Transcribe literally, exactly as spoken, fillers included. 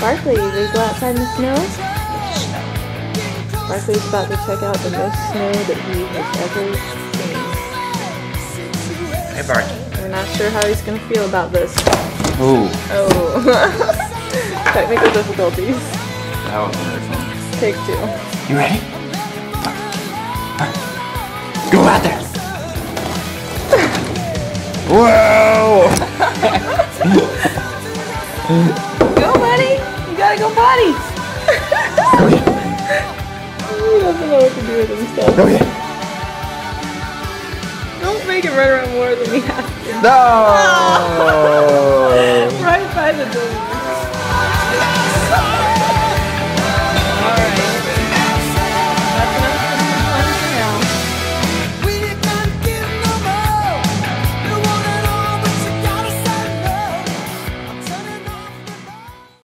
Barkley, did we go outside in the snow? Barkley's about to check out the most snow that he has ever seen. Hey, Barkley. We're not sure how he's going to feel about this. Ooh. Oh. Technical difficulties. That was wonderful. Take two. You ready? Go out there. Whoa! Go, buddy! You gotta go potty! Go ahead. He doesn't know what to do with himself. Go ahead. Don't make him run around more than he has to. No! Right by the door.